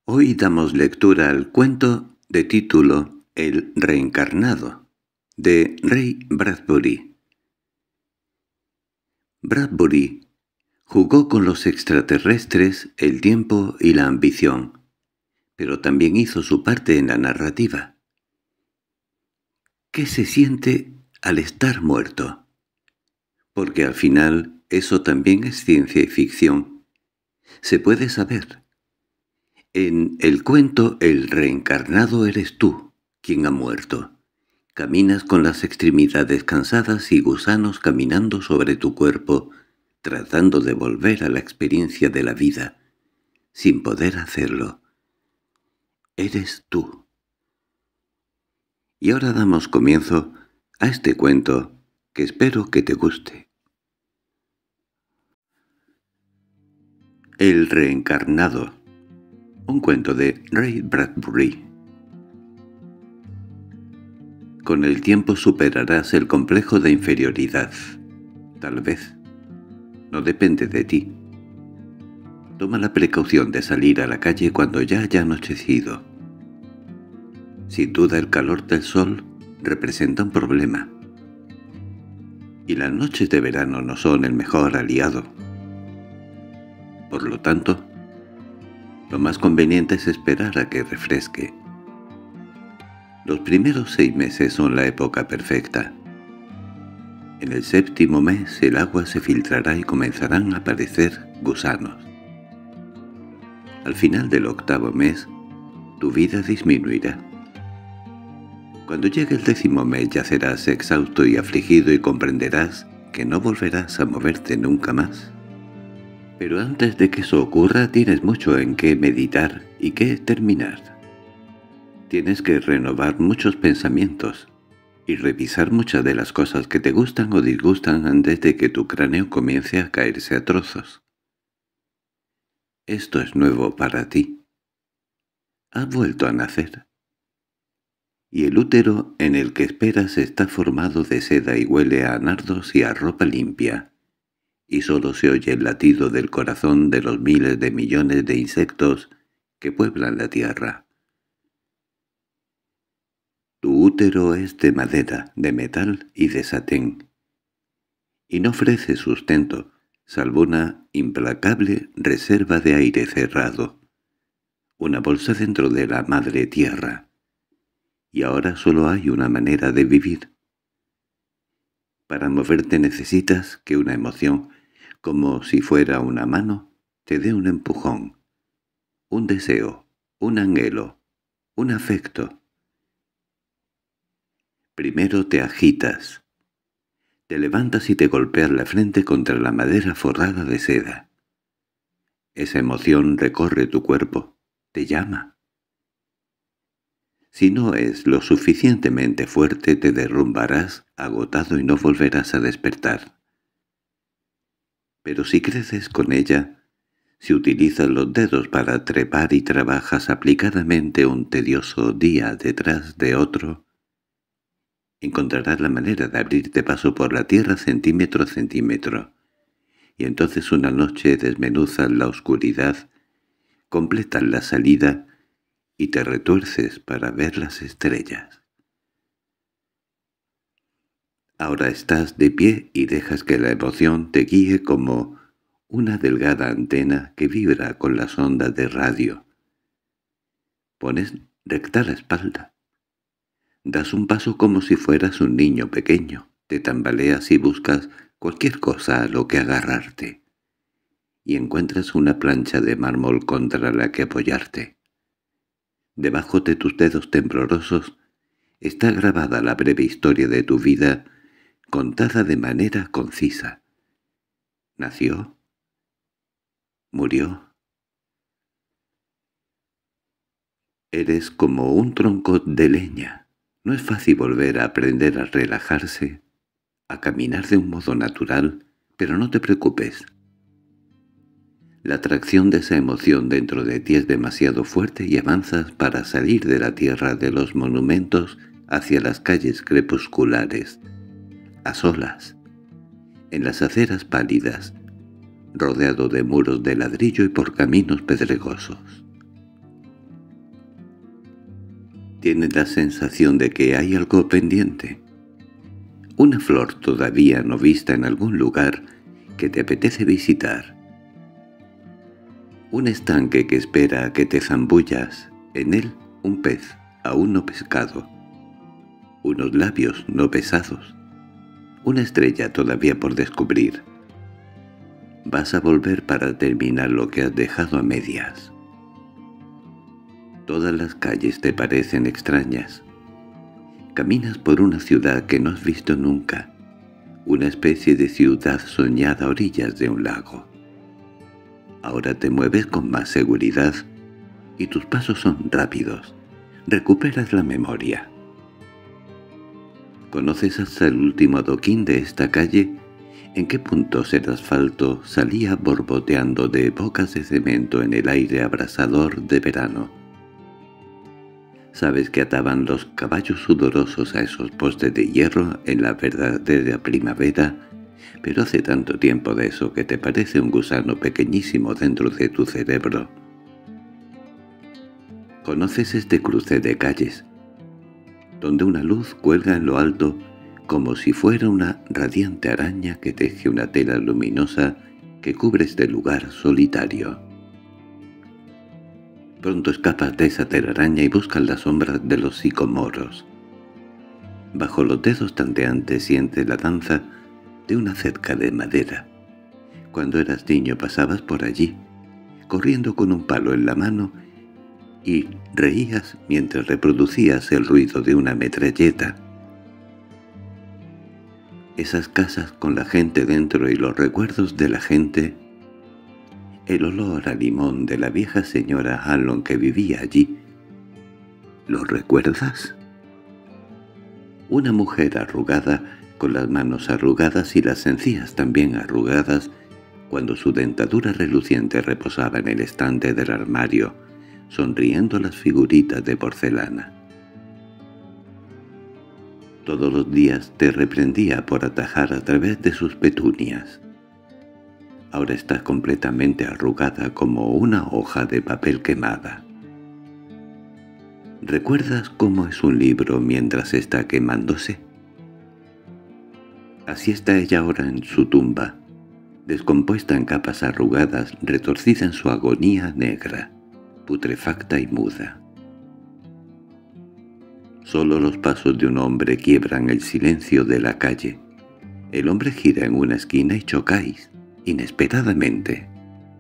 Hoy damos lectura al cuento de título El reencarnado, de Ray Bradbury. Bradbury jugó con los extraterrestres, el tiempo y la ambición, pero también hizo su parte en la narrativa. ¿Qué se siente al estar muerto? Porque al final eso también es ciencia y ficción. Se puede saber. En el cuento El reencarnado eres tú, quien ha muerto. Caminas con las extremidades cansadas y gusanos caminando sobre tu cuerpo, tratando de volver a la experiencia de la vida, sin poder hacerlo. Eres tú. Y ahora damos comienzo a este cuento que espero que te guste. El reencarnado. Un cuento de Ray Bradbury. Con el tiempo superarás el complejo de inferioridad. Tal vez. No depende de ti. Toma la precaución de salir a la calle cuando ya haya anochecido. Sin duda el calor del sol representa un problema. Y las noches de verano no son el mejor aliado. Por lo tanto, lo más conveniente es esperar a que refresque. Los primeros 6 meses son la época perfecta. En el 7º mes el agua se filtrará y comenzarán a aparecer gusanos. Al final del 8º mes, tu vida disminuirá. Cuando llegue el 10º mes yacerás exhausto y afligido y comprenderás que no volverás a moverte nunca más. Pero antes de que eso ocurra tienes mucho en qué meditar y qué terminar. Tienes que renovar muchos pensamientos y revisar muchas de las cosas que te gustan o disgustan antes de que tu cráneo comience a caerse a trozos. Esto es nuevo para ti. Has vuelto a nacer. Y el útero en el que esperas está formado de seda y huele a nardos y a ropa limpia, y solo se oye el latido del corazón de los miles de millones de insectos que pueblan la tierra. Tu útero es de madera, de metal y de satén, y no ofrece sustento, salvo una implacable reserva de aire cerrado, una bolsa dentro de la madre tierra. Y ahora solo hay una manera de vivir. Para moverte necesitas que una emoción, como si fuera una mano, te dé un empujón, un deseo, un anhelo, un afecto. Primero te agitas. Te levantas y te golpeas la frente contra la madera forrada de seda. Esa emoción recorre tu cuerpo, te llama. Si no es lo suficientemente fuerte te derrumbarás agotado y no volverás a despertar. Pero si creces con ella, si utilizas los dedos para trepar y trabajas aplicadamente un tedioso día detrás de otro, encontrarás la manera de abrirte paso por la tierra centímetro a centímetro, y entonces una noche desmenuzas la oscuridad, completas la salida y te retuerces para ver las estrellas. Ahora estás de pie y dejas que la emoción te guíe como una delgada antena que vibra con las ondas de radio. Pones recta la espalda. Das un paso como si fueras un niño pequeño, te tambaleas y buscas cualquier cosa a lo que agarrarte, y encuentras una plancha de mármol contra la que apoyarte. Debajo de tus dedos temblorosos está grabada la breve historia de tu vida, contada de manera concisa. Nació, murió. Eres como un tronco de leña. No es fácil volver a aprender a relajarse, a caminar de un modo natural, pero no te preocupes. La atracción de esa emoción dentro de ti es demasiado fuerte y avanzas para salir de la tierra de los monumentos hacia las calles crepusculares, a solas, en las aceras pálidas, rodeado de muros de ladrillo y por caminos pedregosos. Tienes la sensación de que hay algo pendiente. Una flor todavía no vista en algún lugar que te apetece visitar. Un estanque que espera a que te zambullas, en él un pez aún no pescado, unos labios no besados, una estrella todavía por descubrir. Vas a volver para terminar lo que has dejado a medias. Todas las calles te parecen extrañas. Caminas por una ciudad que no has visto nunca, una especie de ciudad soñada a orillas de un lago. Ahora te mueves con más seguridad y tus pasos son rápidos. Recuperas la memoria. ¿Conoces hasta el último adoquín de esta calle? ¿En qué puntos el asfalto salía borboteando de bocas de cemento en el aire abrasador de verano? Sabes que ataban los caballos sudorosos a esos postes de hierro en la verdadera primavera, pero hace tanto tiempo de eso que te parece un gusano pequeñísimo dentro de tu cerebro. ¿Conoces este cruce de calles, donde una luz cuelga en lo alto como si fuera una radiante araña que teje una tela luminosa que cubre este lugar solitario? Pronto escapas de esa telaraña y buscas la sombra de los sicomoros. Bajo los dedos tanteantes sientes la danza de una cerca de madera. Cuando eras niño pasabas por allí, corriendo con un palo en la mano, y reías mientras reproducías el ruido de una metralleta. Esas casas con la gente dentro y los recuerdos de la gente, el olor a limón de la vieja señora Hallon que vivía allí, ¿los recuerdas? Una mujer arrugada, con las manos arrugadas y las encías también arrugadas, cuando su dentadura reluciente reposaba en el estante del armario, sonriendo las figuritas de porcelana. Todos los días te reprendía por atajar a través de sus petunias. Ahora estás completamente arrugada como una hoja de papel quemada. ¿Recuerdas cómo es un libro mientras está quemándose? Así está ella ahora en su tumba, descompuesta en capas arrugadas, retorcida en su agonía negra, putrefacta y muda. Solo los pasos de un hombre quiebran el silencio de la calle. El hombre gira en una esquina y chocáis, inesperadamente.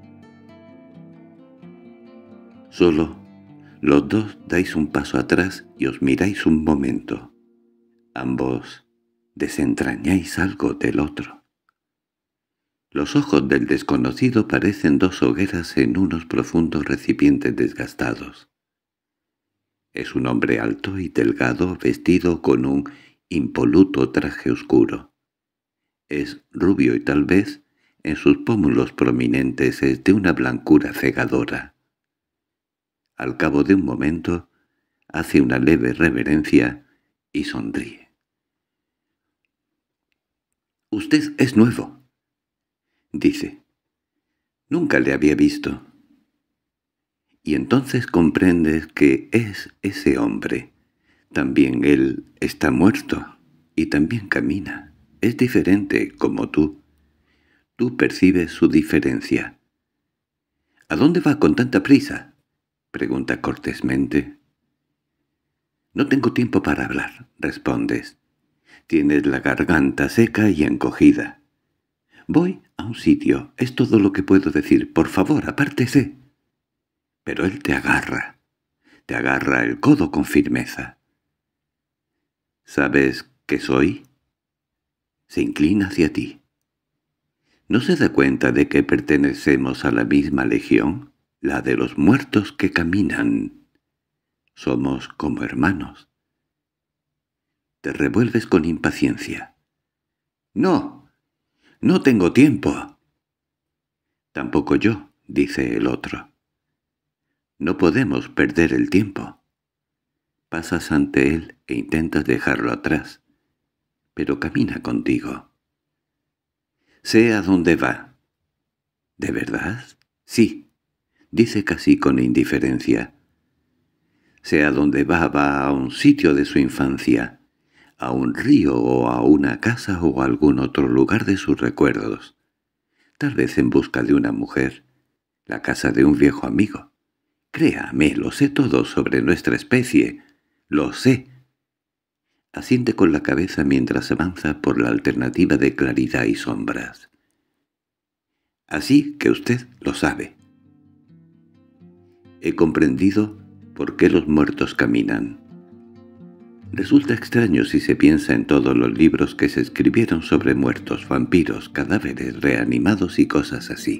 Solo los dos dais un paso atrás y os miráis un momento. Ambos desentrañáis algo del otro. Los ojos del desconocido parecen dos hogueras en unos profundos recipientes desgastados. Es un hombre alto y delgado, vestido con un impoluto traje oscuro. Es rubio y tal vez, en sus pómulos prominentes, es de una blancura cegadora. Al cabo de un momento, hace una leve reverencia y sonríe. «Usted es nuevo», dice. «Nunca le había visto». Y entonces comprendes que es ese hombre. También él está muerto, y también camina. Es diferente, como tú. Tú percibes su diferencia. «¿A dónde va con tanta prisa?», pregunta cortésmente. «No tengo tiempo para hablar», respondes. «Tienes la garganta seca y encogida». «Voy a un sitio, es todo lo que puedo decir. Por favor, apártese». Pero él te agarra el codo con firmeza. «¿Sabes qué soy?». Se inclina hacia ti. ¿No se da cuenta de que pertenecemos a la misma legión, la de los muertos que caminan? Somos como hermanos. Te revuelves con impaciencia. «No, no tengo tiempo». «Tampoco yo», dice el otro. «No podemos perder el tiempo». Pasas ante él e intentas dejarlo atrás, pero camina contigo. «Sé a dónde va». «¿De verdad?». «Sí», dice casi con indiferencia. Sea donde va a un sitio de su infancia, a un río o a una casa o a algún otro lugar de sus recuerdos. Tal vez en busca de una mujer, la casa de un viejo amigo. Créame, lo sé todo sobre nuestra especie. Lo sé. Asiente con la cabeza mientras avanza por la alternativa de claridad y sombras. Así que usted lo sabe. He comprendido por qué los muertos caminan. Resulta extraño si se piensa en todos los libros que se escribieron sobre muertos, vampiros, cadáveres reanimados y cosas así.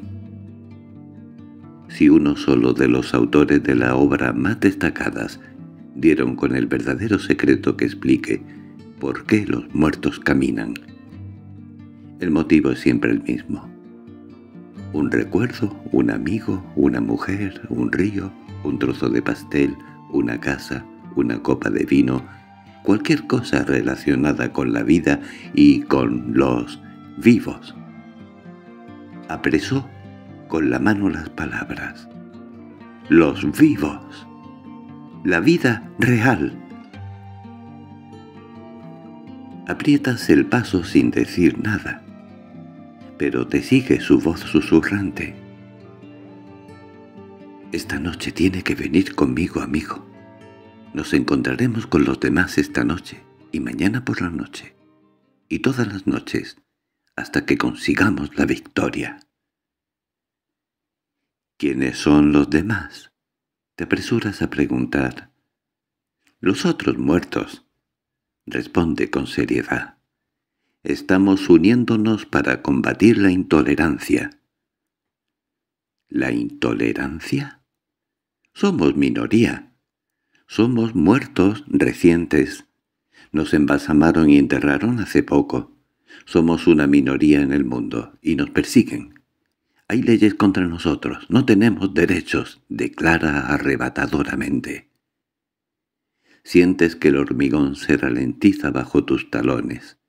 Si uno solo de los autores de la obra más destacadas dieron con el verdadero secreto que explique por qué los muertos caminan. El motivo es siempre el mismo. Un recuerdo, un amigo, una mujer, un río, un trozo de pastel, una casa, una copa de vino, cualquier cosa relacionada con la vida y con los vivos. Apresó con la mano las palabras. Los vivos. La vida real. Aprietas el paso sin decir nada, pero te sigue su voz susurrante. Esta noche tiene que venir conmigo, amigo. Nos encontraremos con los demás esta noche y mañana por la noche, y todas las noches, hasta que consigamos la victoria. ¿Quiénes son los demás?, te apresuras a preguntar. Los otros muertos, responde con seriedad. Estamos uniéndonos para combatir la intolerancia. ¿La intolerancia? Somos minoría. Somos muertos recientes. Nos embalsamaron y enterraron hace poco. Somos una minoría en el mundo y nos persiguen. Hay leyes contra nosotros. No tenemos derechos, declara arrebatadoramente. Sientes que el hormigón se ralentiza bajo tus talones.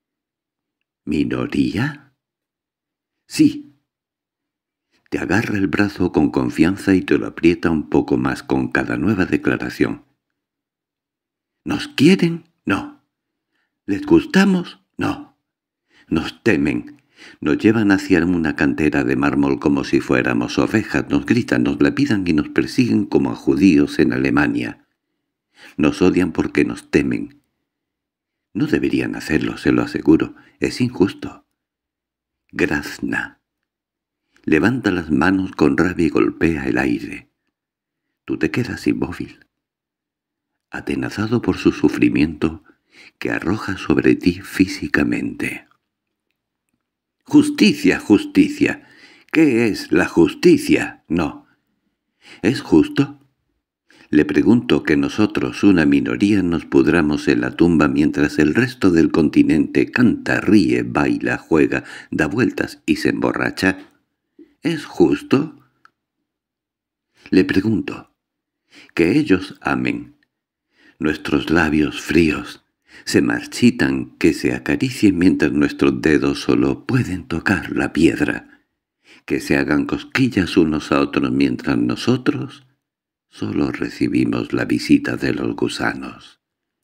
¿Minoría? Sí. Te agarra el brazo con confianza y te lo aprieta un poco más con cada nueva declaración. ¿Nos quieren? No. ¿Les gustamos? No. Nos temen. Nos llevan hacia una cantera de mármol como si fuéramos ovejas, nos gritan, nos lapidan y nos persiguen como a judíos en Alemania. Nos odian porque nos temen. No deberían hacerlo, se lo aseguro. Es injusto. Grazna. Levanta las manos con rabia y golpea el aire. Tú te quedas inmóvil, atenazado por su sufrimiento que arroja sobre ti físicamente. ¡Justicia, justicia! ¿Qué es la justicia? No. ¿Es justo? Le pregunto que nosotros, una minoría, nos pudramos en la tumba mientras el resto del continente canta, ríe, baila, juega, da vueltas y se emborracha. ¿Es justo? Le pregunto que ellos amen. Nuestros labios fríos se marchitan, que se acaricien mientras nuestros dedos solo pueden tocar la piedra, que se hagan cosquillas unos a otros mientras nosotros solo recibimos la visita de los gusanos.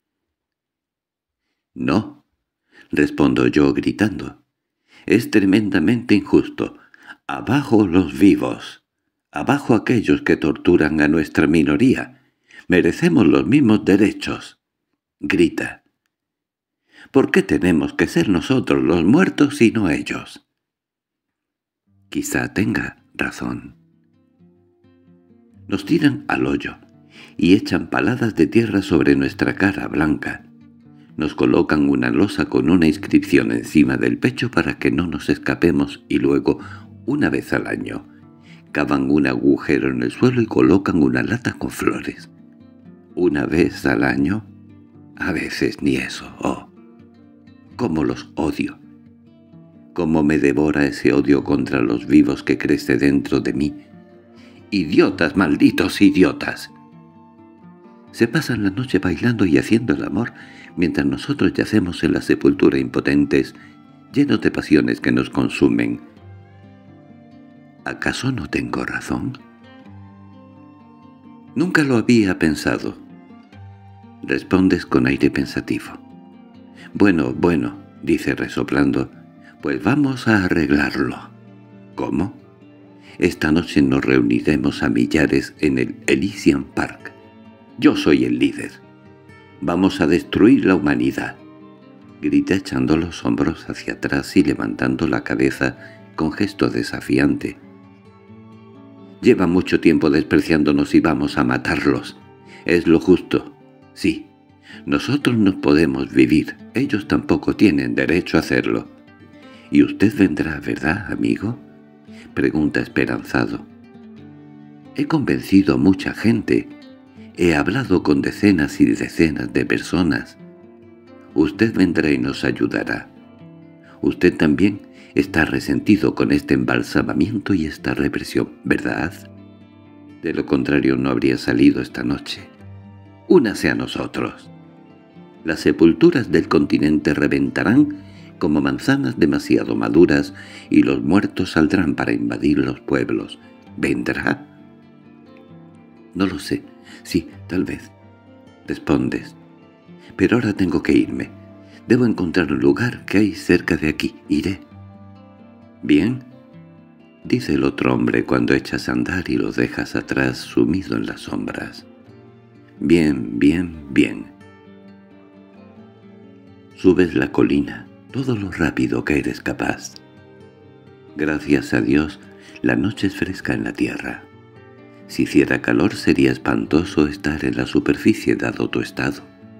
No, respondo yo gritando. Es tremendamente injusto. Abajo los vivos. Abajo aquellos que torturan a nuestra minoría. Merecemos los mismos derechos. Grita. ¿Por qué tenemos que ser nosotros los muertos y no ellos? Quizá tenga razón. Nos tiran al hoyo y echan paladas de tierra sobre nuestra cara blanca. Nos colocan una losa con una inscripción encima del pecho para que no nos escapemos y luego, una vez al año, cavan un agujero en el suelo y colocan una lata con flores. Una vez al año, a veces ni eso. ¡Oh! ¡Cómo los odio! ¡Cómo me devora ese odio contra los vivos que crece dentro de mí! ¡Idiotas, malditos idiotas! Se pasan la noche bailando y haciendo el amor, mientras nosotros yacemos en la sepultura impotentes, llenos de pasiones que nos consumen. ¿Acaso no tengo razón? Nunca lo había pensado. Respondes con aire pensativo. «Bueno, bueno», dice resoplando, «pues vamos a arreglarlo». «¿Cómo?» «Esta noche nos reuniremos a millares en el Elysian Park. Yo soy el líder. Vamos a destruir la humanidad», grita echando los hombros hacia atrás y levantando la cabeza con gesto desafiante. «Lleva mucho tiempo despreciándonos y vamos a matarlos. Es lo justo. Sí, nosotros no podemos vivir, ellos tampoco tienen derecho a hacerlo». «Y usted vendrá, ¿verdad, amigo?», pregunta esperanzado. «He convencido a mucha gente. He hablado con decenas y decenas de personas. Usted vendrá y nos ayudará. Usted también está resentido con este embalsamamiento y esta represión, ¿verdad? De lo contrario no habría salido esta noche. Únase a nosotros. Las sepulturas del continente reventarán como manzanas demasiado maduras y los muertos saldrán para invadir los pueblos. ¿Vendrá?» «No lo sé. Sí, tal vez», respondes. «Pero ahora tengo que irme. Debo encontrar un lugar que hay cerca de aquí. Iré». «Bien», dice el otro hombre cuando echas a andar y lo dejas atrás sumido en las sombras. «Bien, bien, bien». Subes la colina, todo lo rápido que eres capaz. Gracias a Dios, la noche es fresca en la tierra. Si hiciera calor sería espantoso estar en la superficie dado tu estado.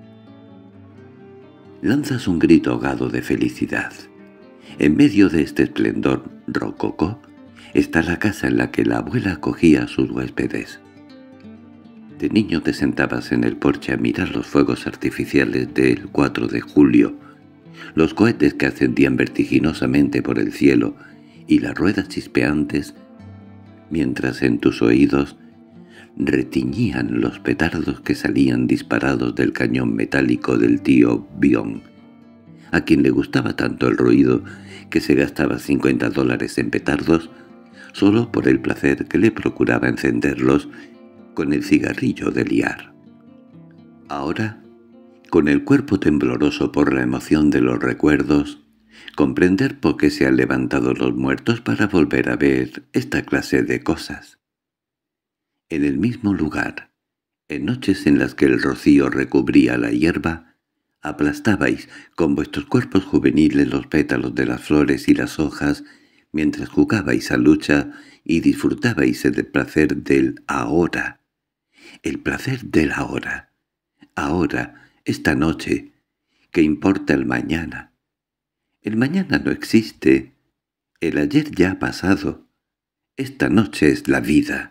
Lanzas un grito ahogado de felicidad. En medio de este esplendor rococó está la casa en la que la abuela acogía a sus huéspedes. De niño te sentabas en el porche a mirar los fuegos artificiales del 4 de julio, los cohetes que ascendían vertiginosamente por el cielo y las ruedas chispeantes, mientras en tus oídos retiñían los petardos que salían disparados del cañón metálico del tío Bion, a quien le gustaba tanto el ruido que se gastaba $50 en petardos solo por el placer que le procuraba encenderlos con el cigarrillo de liar. Ahora, con el cuerpo tembloroso por la emoción de los recuerdos, comprender por qué se han levantado los muertos para volver a ver esta clase de cosas. En el mismo lugar, en noches en las que el rocío recubría la hierba, aplastabais con vuestros cuerpos juveniles los pétalos de las flores y las hojas mientras jugabais a lucha y disfrutabais el placer del ahora. El placer del ahora. Ahora, esta noche. ¿Qué importa el mañana? El mañana no existe. El ayer ya ha pasado. Esta noche es la vida.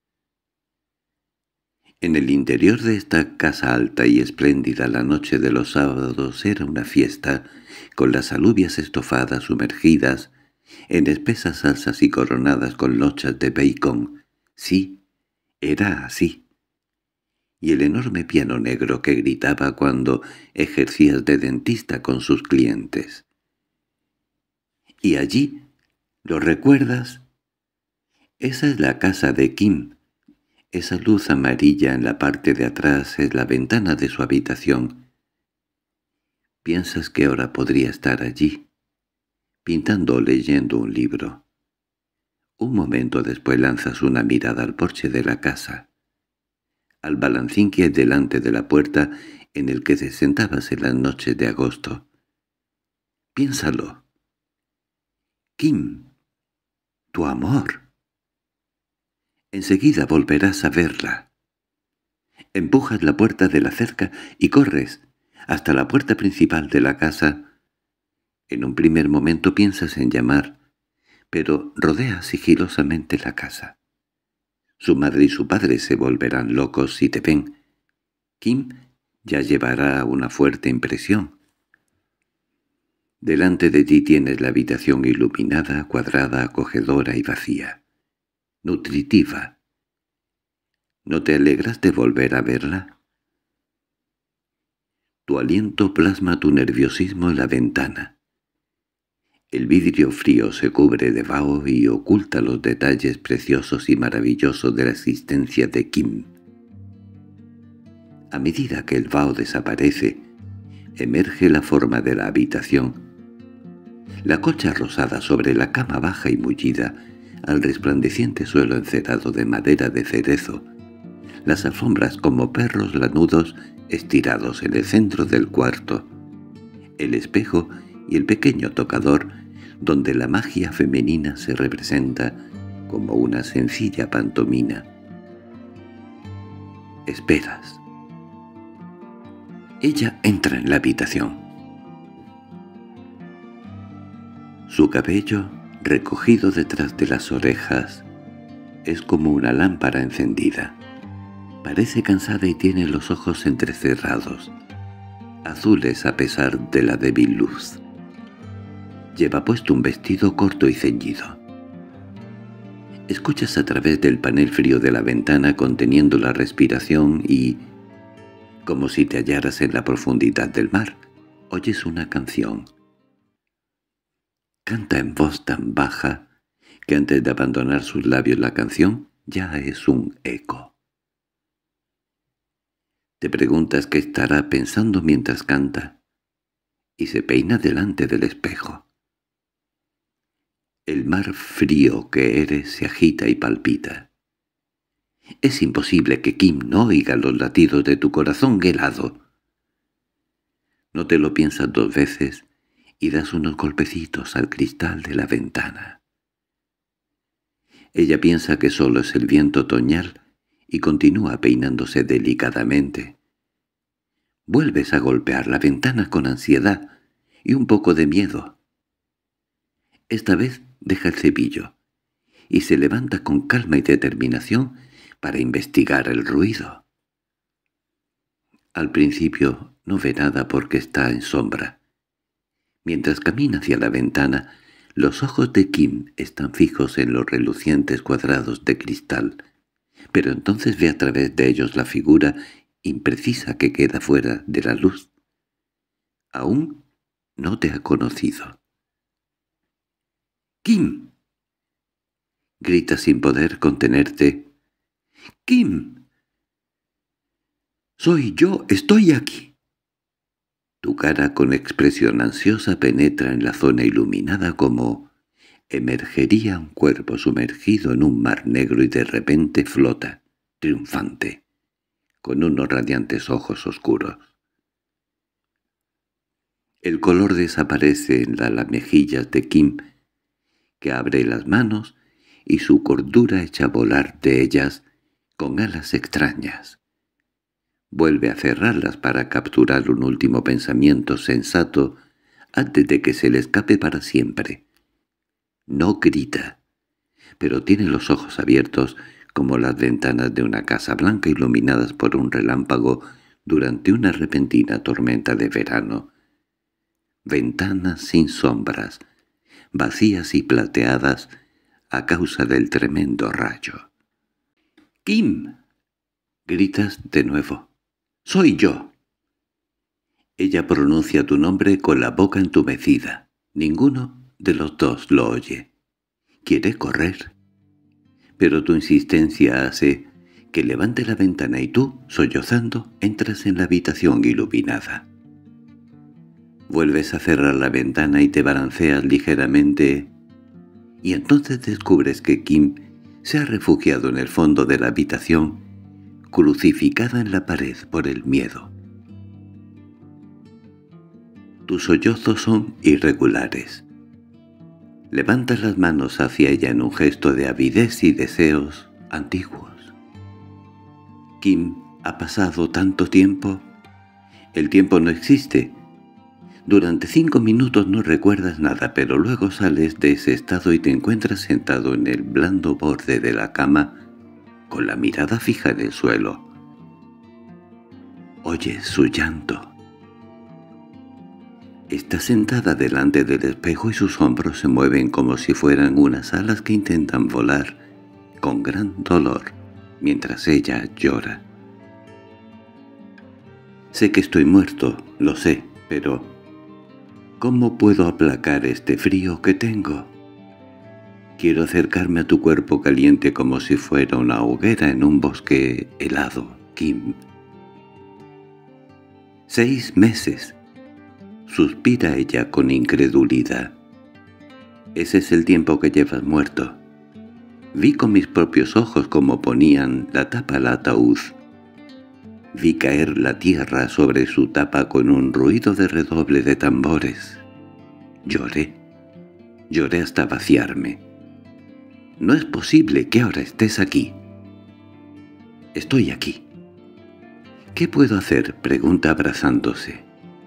En el interior de esta casa alta y espléndida la noche de los sábados era una fiesta, con las alubias estofadas sumergidas en espesas salsas y coronadas con lochas de bacon. Sí, era así. Y el enorme piano negro que gritaba cuando ejercías de dentista con sus clientes. Y allí, ¿lo recuerdas? Esa es la casa de Kim. Esa luz amarilla en la parte de atrás es la ventana de su habitación. Piensas que ahora podría estar allí, pintando o leyendo un libro. Un momento después lanzas una mirada al porche de la casa, al balancín que hay delante de la puerta en el que te sentabas en las noches de agosto. Piénsalo. Kim, tu amor. Enseguida volverás a verla. Empujas la puerta de la cerca y corres hasta la puerta principal de la casa. En un primer momento piensas en llamar, pero rodeas sigilosamente la casa. Su madre y su padre se volverán locos si te ven. Kim ya llevará una fuerte impresión. Delante de ti tienes la habitación iluminada, cuadrada, acogedora y vacía. Nutritiva. ¿No te alegras de volver a verla? Tu aliento plasma tu nerviosismo en la ventana. El vidrio frío se cubre de vaho y oculta los detalles preciosos y maravillosos de la existencia de Kim. A medida que el vaho desaparece, emerge la forma de la habitación. La colcha rosada sobre la cama baja y mullida al resplandeciente suelo encerado de madera de cerezo, las alfombras como perros lanudos estirados en el centro del cuarto, el espejo y el pequeño tocador donde la magia femenina se representa como una sencilla pantomima. Esperas. Ella entra en la habitación. Su cabello, recogido detrás de las orejas, es como una lámpara encendida. Parece cansada y tiene los ojos entrecerrados, azules a pesar de la débil luz. Lleva puesto un vestido corto y ceñido. Escuchas a través del panel frío de la ventana conteniendo la respiración y, como si te hallaras en la profundidad del mar, oyes una canción. Canta en voz tan baja que antes de abandonar sus labios la canción ya es un eco. Te preguntas qué estará pensando mientras canta, y se peina delante del espejo. El mar frío que eres se agita y palpita. Es imposible que Kim no oiga los latidos de tu corazón helado. No te lo piensas dos veces y das unos golpecitos al cristal de la ventana. Ella piensa que solo es el viento otoñal y continúa peinándose delicadamente. Vuelves a golpear la ventana con ansiedad y un poco de miedo. Esta vez deja el cepillo y se levanta con calma y determinación para investigar el ruido. Al principio no ve nada porque está en sombra. Mientras camina hacia la ventana, los ojos de Kim están fijos en los relucientes cuadrados de cristal, pero entonces ve a través de ellos la figura imprecisa que queda fuera de la luz. Aún no te ha conocido. —¡Kim! —grita sin poder contenerte. —¡Kim! —Soy yo, estoy aquí. Tu cara con expresión ansiosa penetra en la zona iluminada como emergería un cuerpo sumergido en un mar negro y de repente flota, triunfante, con unos radiantes ojos oscuros. El color desaparece en las mejillas de Kim, que abre las manos y su cordura echa a volar de ellas con alas extrañas. Vuelve a cerrarlas para capturar un último pensamiento sensato antes de que se le escape para siempre. No grita, pero tiene los ojos abiertos como las ventanas de una casa blanca iluminadas por un relámpago durante una repentina tormenta de verano. Ventanas sin sombras, vacías y plateadas a causa del tremendo rayo. —¡Kim! —gritas de nuevo. —¡Soy yo! Ella pronuncia tu nombre con la boca entumecida. Ninguno de los dos lo oye. Quiere correr, pero tu insistencia hace que levante la ventana y tú, sollozando, entras en la habitación iluminada. Vuelves a cerrar la ventana y te balanceas ligeramente, y entonces descubres que Kim se ha refugiado en el fondo de la habitación, crucificada en la pared por el miedo. Tus sollozos son irregulares. Levantas las manos hacia ella en un gesto de avidez y deseos antiguos. Kim, ha pasado tanto tiempo. El tiempo no existe. Durante 5 minutos no recuerdas nada, pero luego sales de ese estado y te encuentras sentado en el blando borde de la cama, con la mirada fija en el suelo. Oyes su llanto. Está sentada delante del espejo y sus hombros se mueven como si fueran unas alas que intentan volar, con gran dolor, mientras ella llora. Sé que estoy muerto, lo sé, pero ¿cómo puedo aplacar este frío que tengo? Quiero acercarme a tu cuerpo caliente como si fuera una hoguera en un bosque helado, Kim. 6 meses. Suspira ella con incredulidad. Ese es el tiempo que llevas muerto. Vi con mis propios ojos cómo ponían la tapa al ataúd. Vi caer la tierra sobre su tapa con un ruido de redoble de tambores. Lloré. Lloré hasta vaciarme. No es posible que ahora estés aquí. Estoy aquí. —¿Qué puedo hacer? —pregunta abrazándose.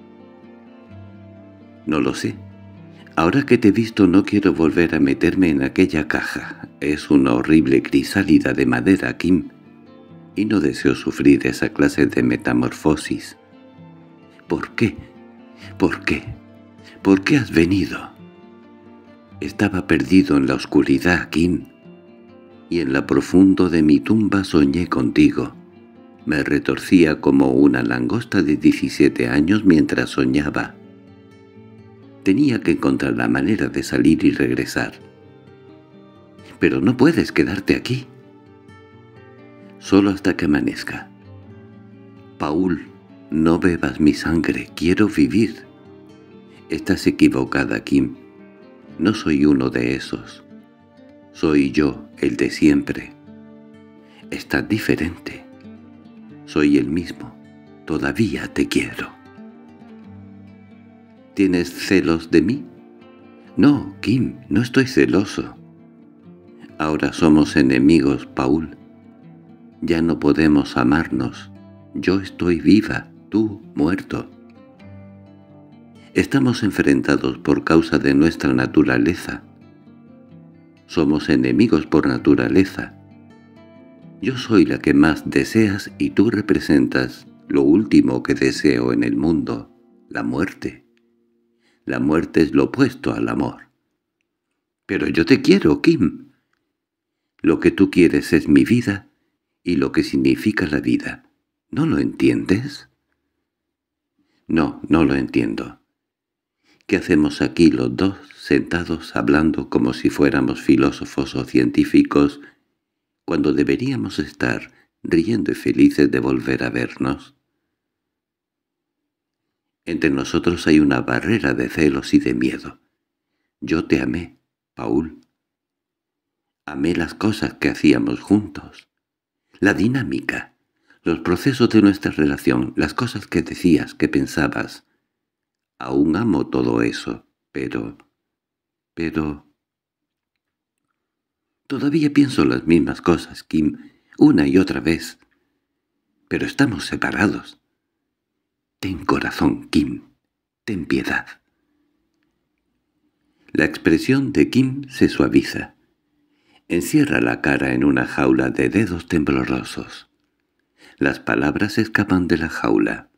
No lo sé. Ahora que te he visto no quiero volver a meterme en aquella caja. Es una horrible crisálida de madera, Kim. Y no deseo sufrir esa clase de metamorfosis. ¿Por qué? ¿Por qué? ¿Por qué has venido? Estaba perdido en la oscuridad, Kim. Y en lo profundo de mi tumba soñé contigo. Me retorcía como una langosta de 17 años mientras soñaba. Tenía que encontrar la manera de salir y regresar. Pero no puedes quedarte aquí. Solo hasta que amanezca. Paul, no bebas mi sangre, quiero vivir. Estás equivocada, Kim. No soy uno de esos. Soy yo, el de siempre. Estás diferente. Soy el mismo. Todavía te quiero. ¿Tienes celos de mí? No, Kim, no estoy celoso. Ahora somos enemigos, Paul. Ya no podemos amarnos. Yo estoy viva, tú muerto. Estamos enfrentados por causa de nuestra naturaleza. Somos enemigos por naturaleza. Yo soy la que más deseas y tú representas lo último que deseo en el mundo, la muerte. La muerte es lo opuesto al amor. Pero yo te quiero, Kim. Lo que tú quieres es mi vida y lo que significa la vida. ¿No lo entiendes? No, no lo entiendo. ¿Qué hacemos aquí los dos, sentados hablando como si fuéramos filósofos o científicos, cuando deberíamos estar riendo y felices de volver a vernos? Entre nosotros hay una barrera de celos y de miedo. Yo te amé, Paul. Amé las cosas que hacíamos juntos, la dinámica, los procesos de nuestra relación, las cosas que decías, que pensabas. Aún amo todo eso, pero... Todavía pienso las mismas cosas, Kim, una y otra vez. Pero estamos separados. Ten corazón, Kim. Ten piedad. La expresión de Kim se suaviza. Encierra la cara en una jaula de dedos temblorosos. Las palabras escapan de la jaula.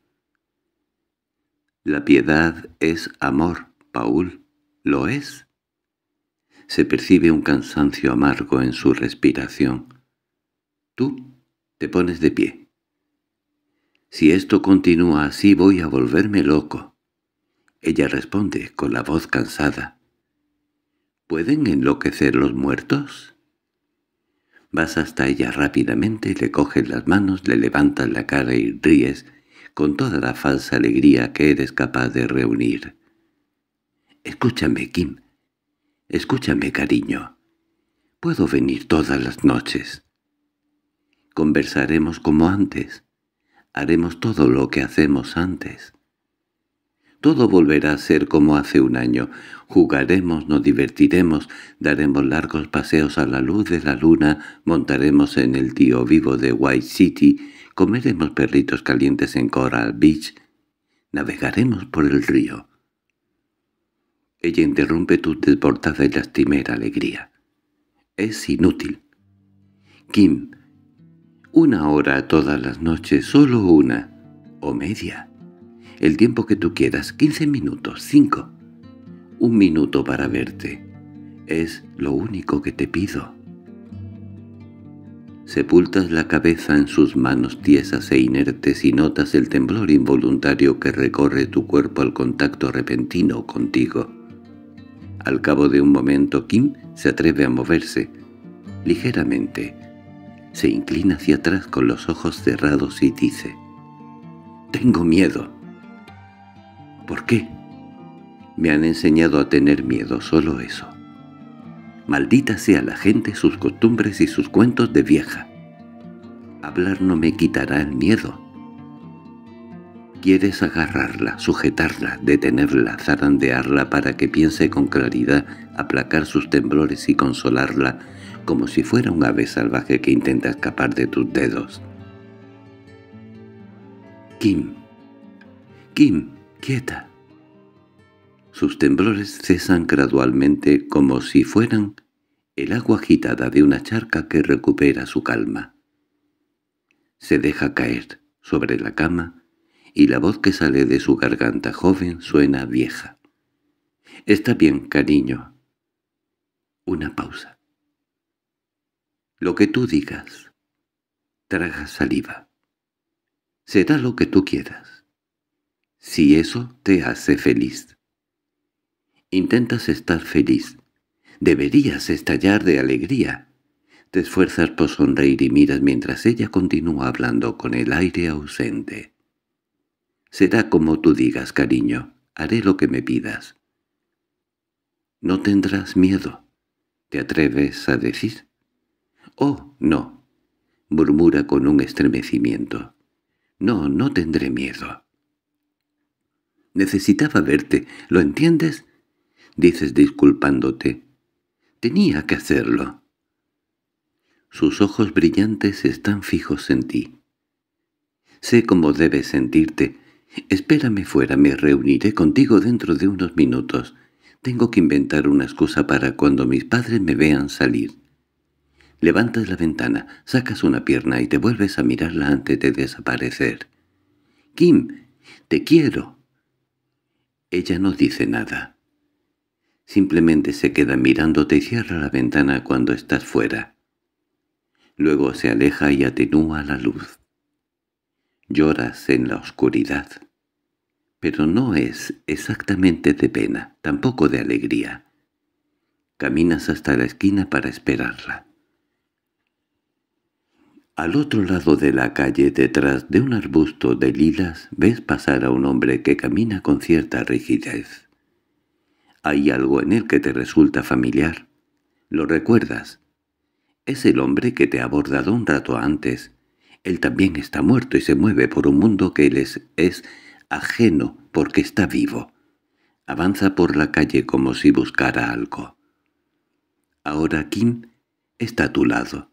La piedad es amor, Paul. ¿Lo es? Se percibe un cansancio amargo en su respiración. Tú te pones de pie. Si esto continúa así voy a volverme loco. Ella responde con la voz cansada. ¿Pueden enloquecer los muertos? Vas hasta ella rápidamente, le coges las manos, le levantas la cara y ríes con toda la falsa alegría que eres capaz de reunir. Escúchame, Kim. Escúchame, cariño. Puedo venir todas las noches. Conversaremos como antes. Haremos todo lo que hacemos antes. Todo volverá a ser como hace un año. Jugaremos, nos divertiremos, daremos largos paseos a la luz de la luna, montaremos en el tío vivo de White City, comeremos perritos calientes en Coral Beach, navegaremos por el río. Ella interrumpe tu desbordada y lastimera alegría. Es inútil. Kim, 1 hora todas las noches, solo 1, o media. El tiempo que tú quieras, 15 minutos, 5. 1 minuto para verte. Es lo único que te pido. Sepultas la cabeza en sus manos tiesas e inertes y notas el temblor involuntario que recorre tu cuerpo al contacto repentino contigo. Al cabo de un momento Kim se atreve a moverse, ligeramente. Se inclina hacia atrás con los ojos cerrados y dice: «Tengo miedo». qué? Me han enseñado a tener miedo, solo eso. Maldita sea la gente, sus costumbres y sus cuentos de vieja. Hablar no me quitará el miedo. Quieres agarrarla, sujetarla, detenerla, zarandearla para que piense con claridad, aplacar sus temblores y consolarla como si fuera un ave salvaje que intenta escapar de tus dedos. Kim, Kim, quieta. Sus temblores cesan gradualmente como si fueran el agua agitada de una charca que recupera su calma. Se deja caer sobre la cama y la voz que sale de su garganta joven suena vieja. «Está bien, cariño». Una pausa. «Lo que tú digas». Traga saliva. «Será lo que tú quieras. Si eso te hace feliz». Intentas estar feliz. Deberías estallar de alegría. Te esfuerzas por sonreír y miras mientras ella continúa hablando con el aire ausente. «Será como tú digas, cariño. Haré lo que me pidas». «No tendrás miedo», ¿te atreves a decir? «Oh, no», murmura con un estremecimiento. «No, no tendré miedo». «Necesitaba verte, ¿lo entiendes?», dices disculpándote. «Tenía que hacerlo». Sus ojos brillantes están fijos en ti. «Sé cómo debes sentirte. Espérame fuera, me reuniré contigo dentro de unos minutos. Tengo que inventar una excusa para cuando mis padres me vean salir». Levantas la ventana, sacas una pierna y te vuelves a mirarla antes de desaparecer. «Kim, te quiero». Ella no dice nada. Simplemente se queda mirándote y cierra la ventana cuando estás fuera. Luego se aleja y atenúa la luz. Lloras en la oscuridad. Pero no es exactamente de pena, tampoco de alegría. Caminas hasta la esquina para esperarla. Al otro lado de la calle, detrás de un arbusto de lilas, ves pasar a un hombre que camina con cierta rigidez. Hay algo en él que te resulta familiar. ¿Lo recuerdas? Es el hombre que te ha abordado un rato antes. Él también está muerto y se mueve por un mundo que él es ajeno porque está vivo. Avanza por la calle como si buscara algo. Ahora Kim está a tu lado.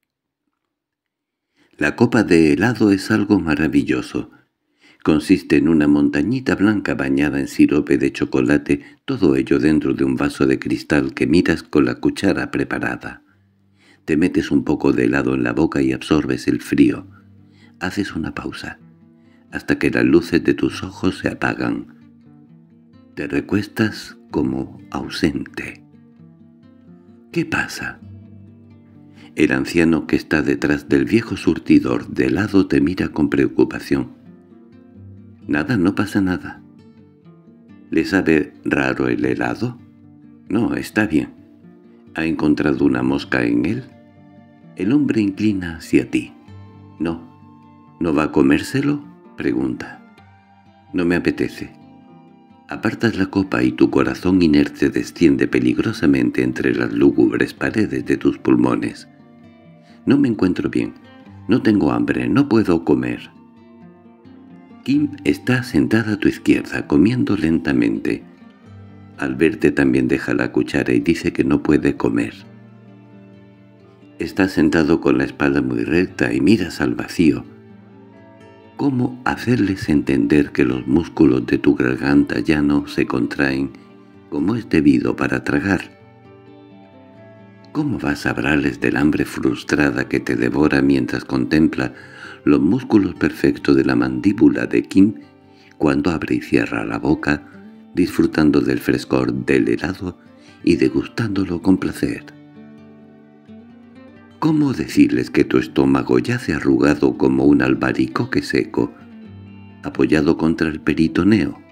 La copa de helado es algo maravilloso. Consiste en una montañita blanca bañada en sirope de chocolate, todo ello dentro de un vaso de cristal que miras con la cuchara preparada. Te metes un poco de helado en la boca y absorbes el frío. Haces una pausa, hasta que las luces de tus ojos se apagan. Te recuestas como ausente. ¿Qué pasa? El anciano que está detrás del viejo surtidor de helado te mira con preocupación. Nada, no pasa nada. ¿Le sabe raro el helado? No, está bien. ¿Ha encontrado una mosca en él? El hombre inclina hacia ti. No. ¿No va a comérselo? Pregunta. No me apetece. Apartas la copa y tu corazón inerte desciende peligrosamente entre las lúgubres paredes de tus pulmones. No me encuentro bien. No tengo hambre, no puedo comer. Kim está sentada a tu izquierda, comiendo lentamente. Al verte también deja la cuchara y dice que no puede comer. Estás sentado con la espalda muy recta y miras al vacío. ¿Cómo hacerles entender que los músculos de tu garganta ya no se contraen como es debido para tragar? ¿Cómo vas a hablarles del hambre frustrada que te devora mientras contempla los músculos perfectos de la mandíbula de Kim cuando abre y cierra la boca, disfrutando del frescor del helado y degustándolo con placer? ¿Cómo decirles que tu estómago yace arrugado como un albaricoque seco, apoyado contra el peritoneo?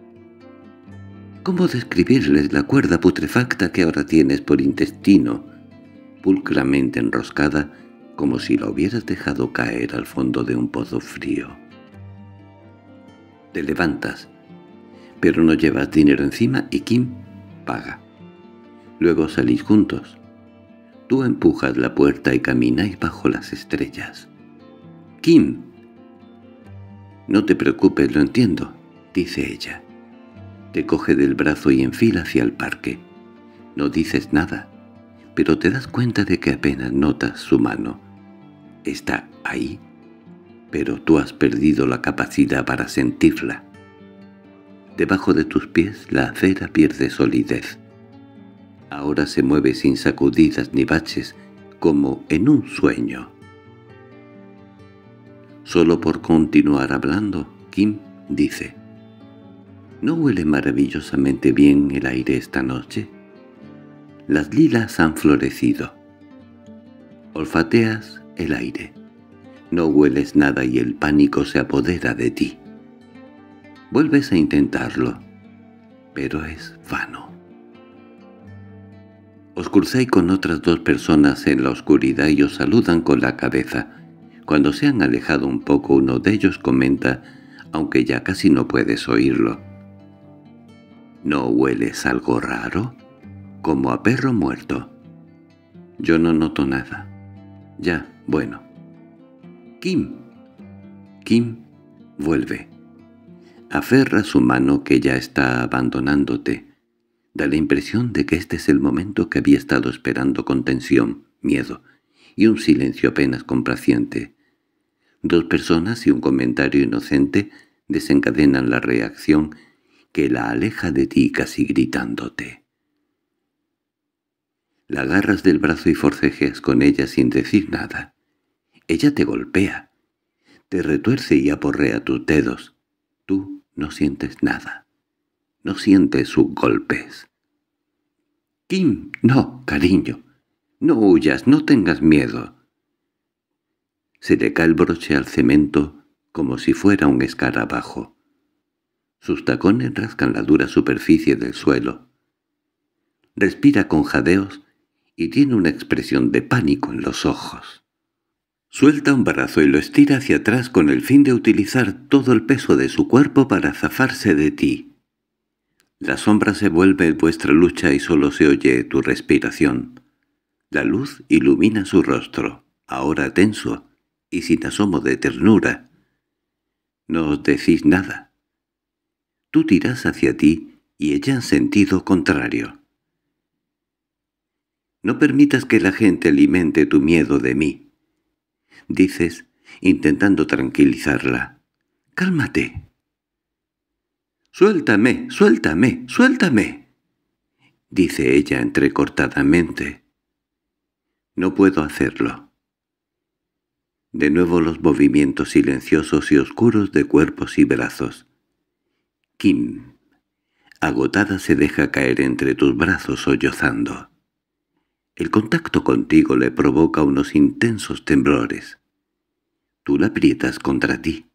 ¿Cómo describirles la cuerda putrefacta que ahora tienes por intestino, pulcramente enroscada, como si la hubieras dejado caer al fondo de un pozo frío? Te levantas. pero no llevas dinero encima y Kim paga. Luego salís juntos. Tú empujas la puerta y camináis bajo las estrellas. —Kim. —No te preocupes, lo entiendo —dice ella. Te coge del brazo y enfila hacia el parque. No dices nada, pero te das cuenta de que apenas notas su mano. Está ahí, pero tú has perdido la capacidad para sentirla. Debajo de tus pies la acera pierde solidez. Ahora se mueve sin sacudidas ni baches, como en un sueño. Solo por continuar hablando, Kim dice: —¿No huele maravillosamente bien el aire esta noche? Las lilas han florecido. Olfateas el aire. No hueles nada y el pánico se apodera de ti. Vuelves a intentarlo, pero es vano. Os cruzáis con otras dos personas en la oscuridad y os saludan con la cabeza. Cuando se han alejado un poco, uno de ellos comenta, aunque ya casi no puedes oírlo: —¿No hueles algo raro? Como a perro muerto. Yo no noto nada. Ya, bueno. —Kim. Kim vuelve. Aferra su mano que ya está abandonándote. Da la impresión de que este es el momento que había estado esperando con tensión, miedo y un silencio apenas complaciente. Dos personas y un comentario inocente desencadenan la reacción que la aleja de ti casi gritándote. La agarras del brazo y forcejeas con ella sin decir nada. Ella te golpea, te retuerce y aporrea tus dedos. Tú no sientes nada. No sientes sus golpes. —Kim, no, cariño. No huyas, no tengas miedo. Se le cae el broche al cemento como si fuera un escarabajo. Sus tacones rascan la dura superficie del suelo. Respira con jadeos y tiene una expresión de pánico en los ojos. Suelta un brazo y lo estira hacia atrás con el fin de utilizar todo el peso de su cuerpo para zafarse de ti. La sombra se vuelve en vuestra lucha y solo se oye tu respiración. La luz ilumina su rostro, ahora tenso y sin asomo de ternura. No os decís nada. Tú tiras hacia ti y ella en sentido contrario. —No permitas que la gente alimente tu miedo de mí —dices, intentando tranquilizarla—. Cálmate. —Suéltame, suéltame, suéltame —dice ella entrecortadamente. No puedo hacerlo. De nuevo los movimientos silenciosos y oscuros de cuerpos y brazos. Kim, agotada, se deja caer entre tus brazos sollozando. El contacto contigo le provoca unos intensos temblores. Tú la aprietas contra ti.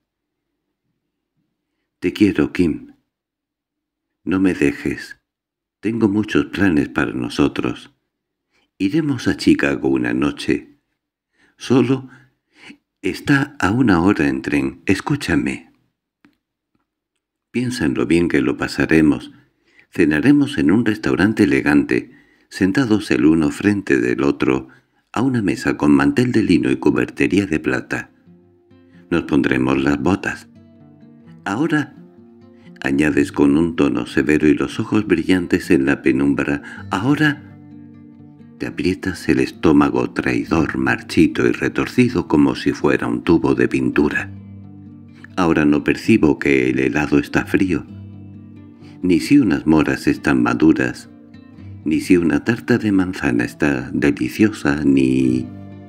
—Te quiero, Kim. No me dejes. Tengo muchos planes para nosotros. Iremos a Chicago una noche. Solo está a 1 hora en tren. Escúchame. Piensa en lo bien que lo pasaremos. Cenaremos en un restaurante elegante, sentados el uno frente del otro, a una mesa con mantel de lino y cubertería de plata. Nos pondremos las botas. Ahora, añades con un tono severo y los ojos brillantes en la penumbra, ahora te aprietas el estómago traidor, marchito y retorcido como si fuera un tubo de pintura. Ahora no percibo que el helado está frío, ni si unas moras están maduras, ni si una tarta de manzana está deliciosa, ni...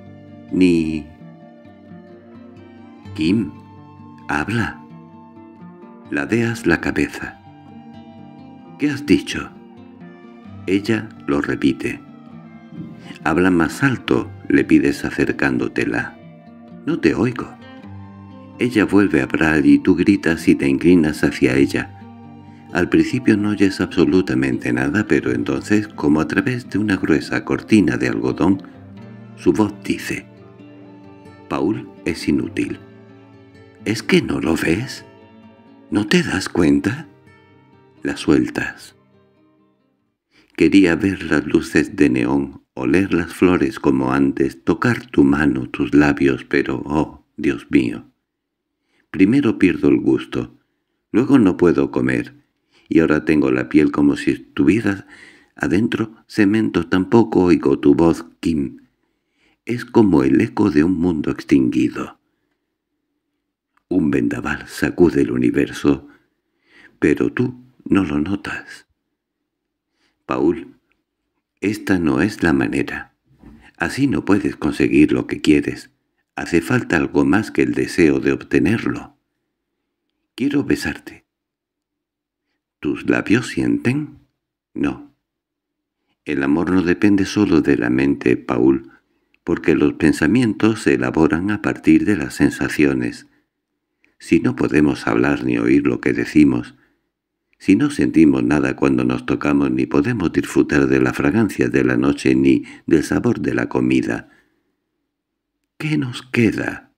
Kim, habla. Ladeas la cabeza. —¿Qué has dicho? Ella lo repite. —Habla más alto —le pides acercándotela—. No te oigo. Ella vuelve a hablar y tú gritas y te inclinas hacia ella. Al principio no oyes absolutamente nada, pero entonces, como a través de una gruesa cortina de algodón, su voz dice: «Paul es inútil». —¿Es que no lo ves? ¿No te das cuenta? la sueltas. Quería ver las luces de neón, oler las flores como antes, tocar tu mano, tus labios, pero, oh, Dios mío. Primero pierdo el gusto, luego no puedo comer, y ahora tengo la piel como si estuviera adentro cemento. Tampoco oigo tu voz, Kim. Es como el eco de un mundo extinguido. Un vendaval sacude el universo, pero tú no lo notas. Paul, esta no es la manera. Así no puedes conseguir lo que quieres. Hace falta algo más que el deseo de obtenerlo. Quiero besarte. ¿Tus labios sienten? No. El amor no depende solo de la mente, Paul, porque los pensamientos se elaboran a partir de las sensaciones. Si no podemos hablar ni oír lo que decimos, si no sentimos nada cuando nos tocamos, ni podemos disfrutar de la fragancia de la noche ni del sabor de la comida, ¿qué nos queda?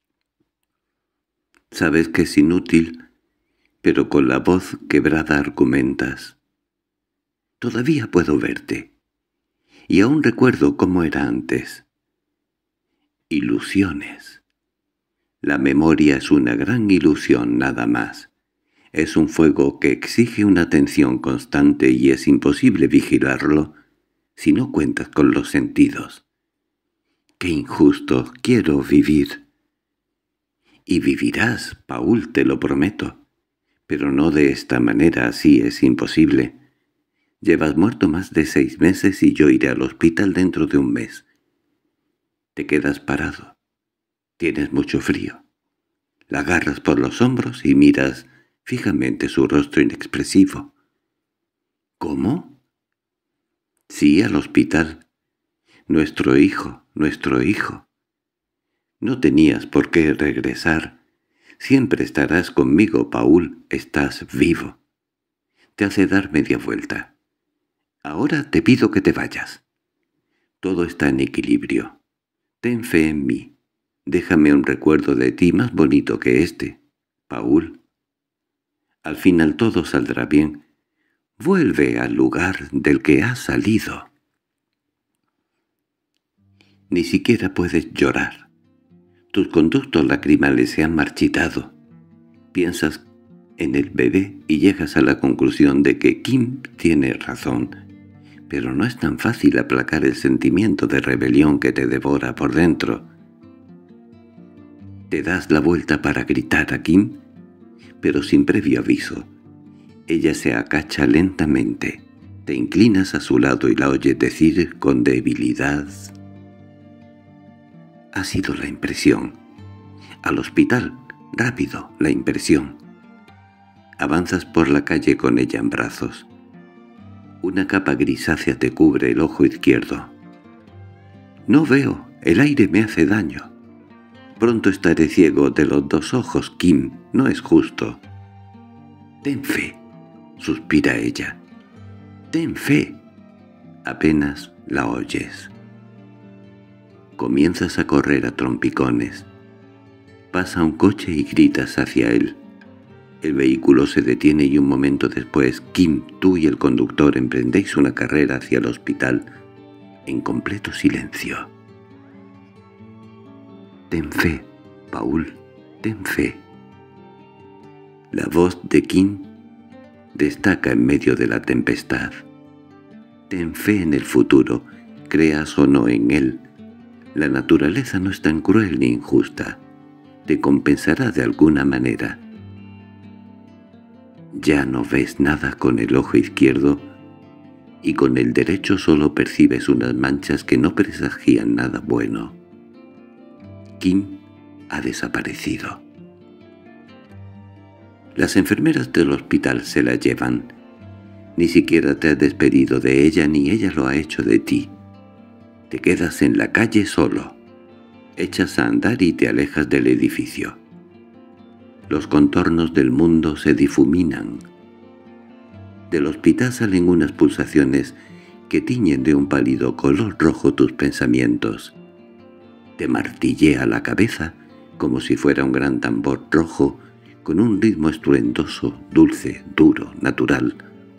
Sabes que es inútil, pero con la voz quebrada argumentas. Todavía puedo verte, y aún recuerdo cómo era antes. Ilusiones. La memoria es una gran ilusión nada más. Es un fuego que exige una atención constante y es imposible vigilarlo si no cuentas con los sentidos. ¡Qué injusto! Quiero vivir. Y vivirás, Paul, te lo prometo. Pero no de esta manera, así es imposible. Llevas muerto más de 6 meses y yo iré al hospital dentro de un mes. Te quedas parado. Tienes mucho frío. La agarras por los hombros y miras fijamente su rostro inexpresivo. —¿Cómo? —Sí, al hospital. Nuestro hijo, nuestro hijo. No tenías por qué regresar. Siempre estarás conmigo, Paul. Estás vivo. Te hace dar media vuelta. Ahora te pido que te vayas. Todo está en equilibrio. Ten fe en mí. Déjame un recuerdo de ti más bonito que este, Paul. Al final todo saldrá bien. Vuelve al lugar del que has salido. Ni siquiera puedes llorar. Tus conductos lacrimales se han marchitado. Piensas en el bebé y llegas a la conclusión de que Kim tiene razón. Pero no es tan fácil aplacar el sentimiento de rebelión que te devora por dentro. Te das la vuelta para gritar a Kim, pero sin previo aviso. Ella se agacha lentamente. Te inclinas a su lado y la oyes decir con debilidad: «Ha sido la impresión. Al hospital. Rápido, la impresión». Avanzas por la calle con ella en brazos. Una capa grisácea te cubre el ojo izquierdo. «No veo. El aire me hace daño. Pronto estaré ciego de los 2 ojos, Kim. No es justo». «Ten fe», suspira ella. «Ten fe». Apenas la oyes. Comienzas a correr a trompicones. Pasa un coche y gritas hacia él. El vehículo se detiene y un momento después Kim, tú y el conductor emprendéis una carrera hacia el hospital en completo silencio. «Ten fe, Paul, ten fe». La voz de Kim destaca en medio de la tempestad. Ten fe en el futuro, creas o no en él. La naturaleza no es tan cruel ni injusta. Te compensará de alguna manera. Ya no ves nada con el ojo izquierdo y con el derecho solo percibes unas manchas que no presagían nada bueno. Kim ha desaparecido. Las enfermeras del hospital se la llevan. Ni siquiera te has despedido de ella ni ella lo ha hecho de ti. Te quedas en la calle solo. Echas a andar y te alejas del edificio. Los contornos del mundo se difuminan. Del hospital salen unas pulsaciones que tiñen de un pálido color rojo tus pensamientos. Te martillea la cabeza como si fuera un gran tambor rojo con un ritmo estruendoso, dulce, duro, natural.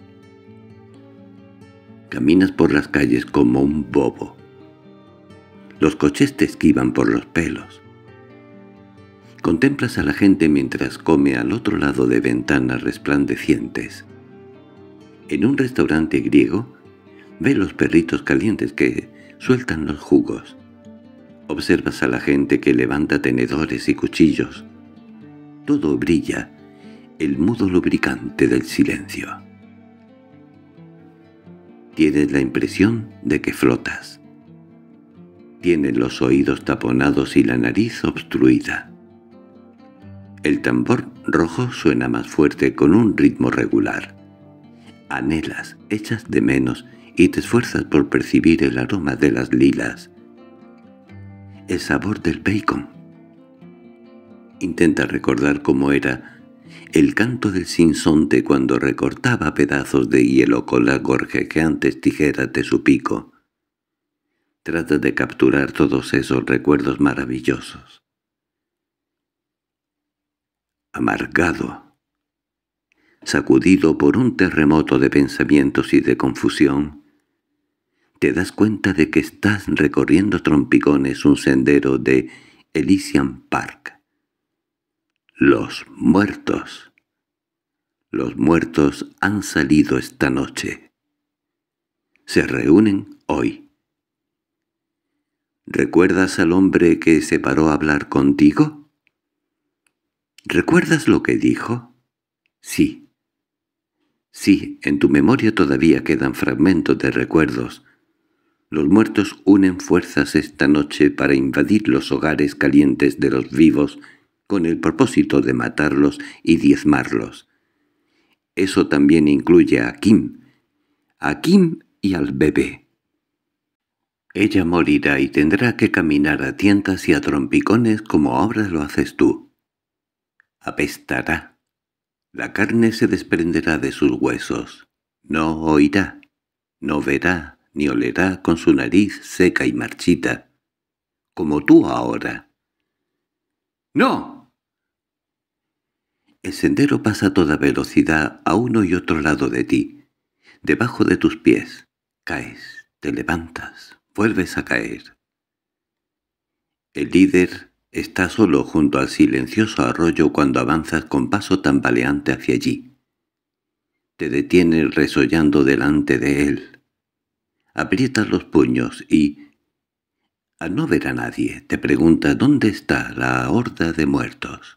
Caminas por las calles como un bobo. Los coches te esquivan por los pelos. Contemplas a la gente mientras come al otro lado de ventanas resplandecientes. En un restaurante griego, ve los perritos calientes que sueltan los jugos. Observas a la gente que levanta tenedores y cuchillos. Todo brilla, el mudo lubricante del silencio. Tienes la impresión de que flotas. Tienes los oídos taponados y la nariz obstruida. El tambor rojo suena más fuerte con un ritmo regular. Anhelas, echas de menos y te esfuerzas por percibir el aroma de las lilas, el sabor del bacon. Intenta recordar cómo era el canto del sinsonte cuando recortaba pedazos de hielo con las gorjeantes tijeras de su pico. Trata de capturar todos esos recuerdos maravillosos. Amargado, sacudido por un terremoto de pensamientos y de confusión, te das cuenta de que estás recorriendo trompicones un sendero de Elysian Park. Los muertos. Los muertos han salido esta noche. Se reúnen hoy. ¿Recuerdas al hombre que se paró a hablar contigo? ¿Recuerdas lo que dijo? Sí. Sí, en tu memoria todavía quedan fragmentos de recuerdos. Los muertos unen fuerzas esta noche para invadir los hogares calientes de los vivos con el propósito de matarlos y diezmarlos. Eso también incluye a Kim y al bebé. Ella morirá y tendrá que caminar a tientas y a trompicones como ahora lo haces tú. Apestará. La carne se desprenderá de sus huesos. No oirá, no verá, ni olerá con su nariz seca y marchita, como tú ahora. ¡No! El sendero pasa a toda velocidad a uno y otro lado de ti, debajo de tus pies. Caes, te levantas, vuelves a caer. El líder está solo junto al silencioso arroyo cuando avanzas con paso tambaleante hacia allí. Te detienes resollando delante de él. Aprietas los puños y, al no ver a nadie, te preguntas dónde está la horda de muertos.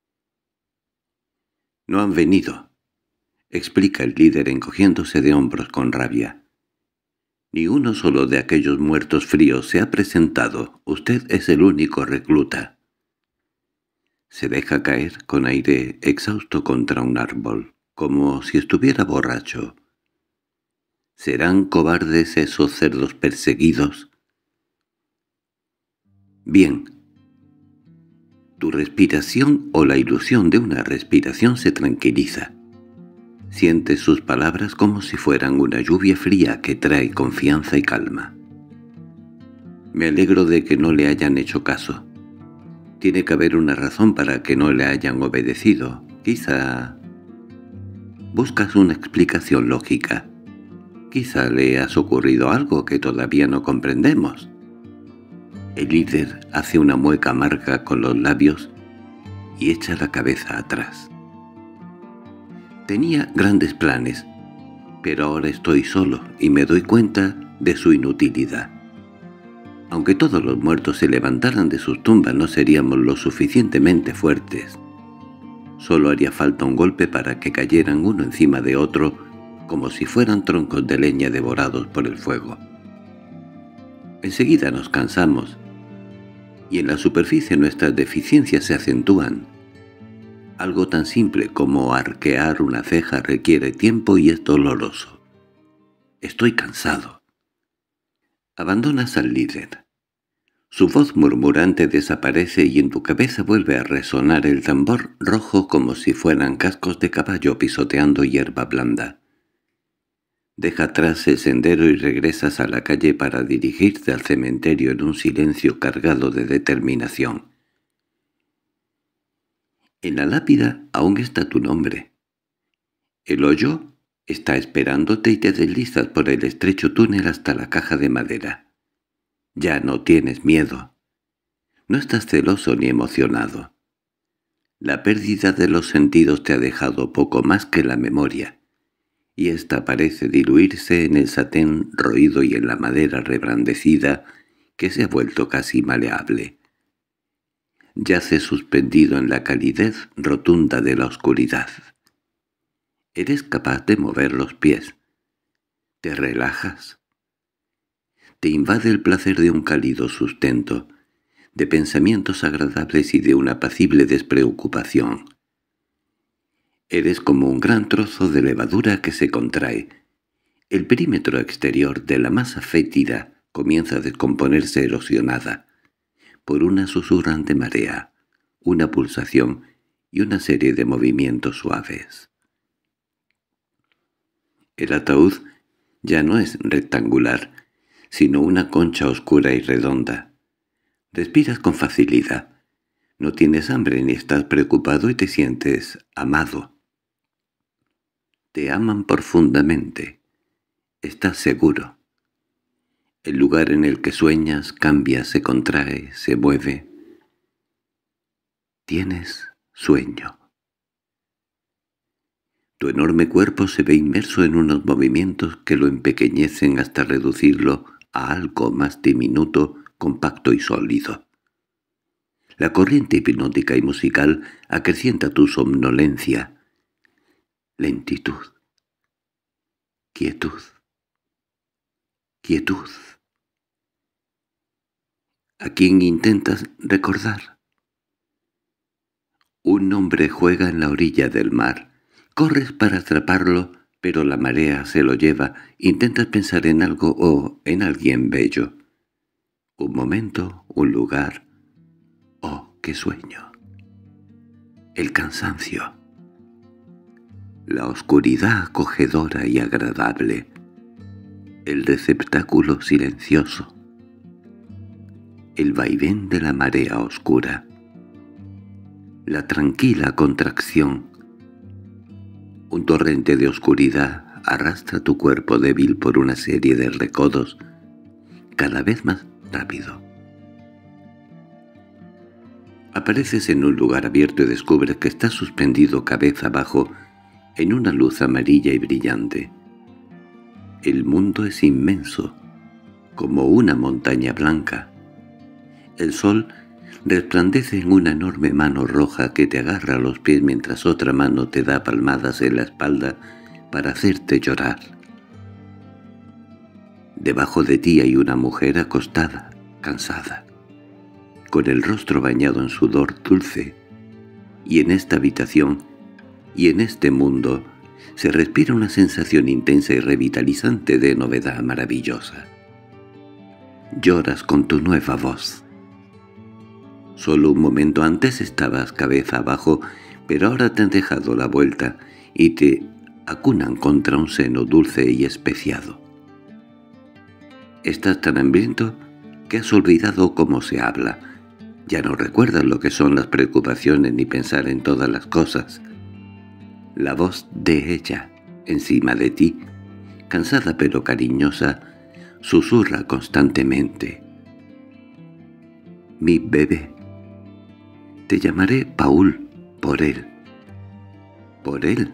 «No han venido», explica el líder encogiéndose de hombros con rabia. «Ni uno solo de aquellos muertos fríos se ha presentado. Usted es el único recluta». Se deja caer con aire exhausto contra un árbol, como si estuviera borracho. ¿Serán cobardes esos cerdos perseguidos? Bien. Tu respiración o la ilusión de una respiración se tranquiliza. Sientes sus palabras como si fueran una lluvia fría que trae confianza y calma. Me alegro de que no le hayan hecho caso. Tiene que haber una razón para que no le hayan obedecido. Quizá... Buscas una explicación lógica. Quizá le has ocurrido algo que todavía no comprendemos. El líder hace una mueca amarga con los labios y echa la cabeza atrás. Tenía grandes planes, pero ahora estoy solo y me doy cuenta de su inutilidad. Aunque todos los muertos se levantaran de sus tumbas no seríamos lo suficientemente fuertes. Solo haría falta un golpe para que cayeran uno encima de otro como si fueran troncos de leña devorados por el fuego. Enseguida nos cansamos, y en la superficie nuestras deficiencias se acentúan. Algo tan simple como arquear una ceja requiere tiempo y es doloroso. Estoy cansado. Abandonas al líder. Su voz murmurante desaparece y en tu cabeza vuelve a resonar el tambor rojo como si fueran cascos de caballo pisoteando hierba blanda. Deja atrás el sendero y regresas a la calle para dirigirte al cementerio en un silencio cargado de determinación. En la lápida aún está tu nombre. El hoyo está esperándote y te deslizas por el estrecho túnel hasta la caja de madera. Ya no tienes miedo. No estás celoso ni emocionado. La pérdida de los sentidos te ha dejado poco más que la memoria, y ésta parece diluirse en el satén roído y en la madera reblandecida que se ha vuelto casi maleable. Yaces suspendido en la calidez rotunda de la oscuridad. Eres capaz de mover los pies. Te relajas. Te invade el placer de un cálido sustento, de pensamientos agradables y de una apacible despreocupación. Eres como un gran trozo de levadura que se contrae. El perímetro exterior de la masa fétida comienza a descomponerse erosionada por una susurrante marea, una pulsación y una serie de movimientos suaves. El ataúd ya no es rectangular, sino una concha oscura y redonda. Respiras con facilidad. No tienes hambre ni estás preocupado y te sientes amado. Te aman profundamente. Estás seguro. El lugar en el que sueñas cambia, se contrae, se mueve. Tienes sueño. Tu enorme cuerpo se ve inmerso en unos movimientos que lo empequeñecen hasta reducirlo a algo más diminuto, compacto y sólido. La corriente hipnótica y musical acrecienta tu somnolencia. Lentitud. Quietud. Quietud. ¿A quién intentas recordar? Un hombre juega en la orilla del mar. Corres para atraparlo, pero la marea se lo lleva. Intentas pensar en algo o en alguien bello. Un momento, un lugar. ¡Oh, qué sueño! El cansancio. La oscuridad acogedora y agradable. El receptáculo silencioso. El vaivén de la marea oscura. La tranquila contracción. Un torrente de oscuridad arrastra tu cuerpo débil por una serie de recodos cada vez más rápido. Apareces en un lugar abierto y descubres que estás suspendido cabeza abajo en una luz amarilla y brillante. El mundo es inmenso, como una montaña blanca. El sol resplandece en una enorme mano roja que te agarra a los pies mientras otra mano te da palmadas en la espalda para hacerte llorar. Debajo de ti hay una mujer acostada, cansada, con el rostro bañado en sudor dulce, y en esta habitación y en este mundo se respira una sensación intensa y revitalizante de novedad maravillosa. Lloras con tu nueva voz. Solo un momento antes estabas cabeza abajo, pero ahora te han dejado la vuelta y te acunan contra un seno dulce y especiado. Estás tan hambriento que has olvidado cómo se habla. Ya no recuerdas lo que son las preocupaciones ni pensar en todas las cosas. La voz de ella, encima de ti, cansada pero cariñosa, susurra constantemente. «Mi bebé. Te llamaré Paul, por él. Por él».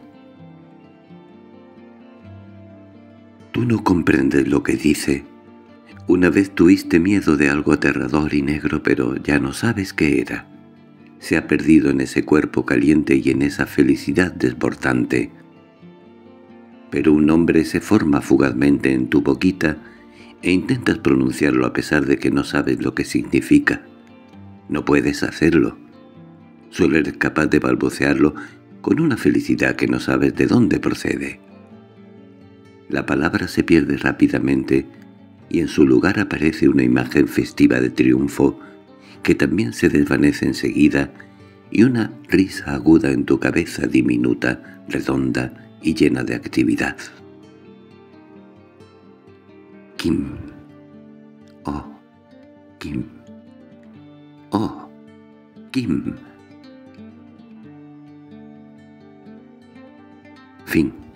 Tú no comprendes lo que dice. Una vez tuviste miedo de algo aterrador y negro, pero ya no sabes qué era. Se ha perdido en ese cuerpo caliente y en esa felicidad desbordante. Pero un nombre se forma fugazmente en tu boquita e intentas pronunciarlo a pesar de que no sabes lo que significa. No puedes hacerlo. Solo eres capaz de balbucearlo con una felicidad que no sabes de dónde procede. La palabra se pierde rápidamente y en su lugar aparece una imagen festiva de triunfo que también se desvanece enseguida, y una risa aguda en tu cabeza diminuta, redonda y llena de actividad. Kim. Oh, Kim. Oh, Kim. Fin.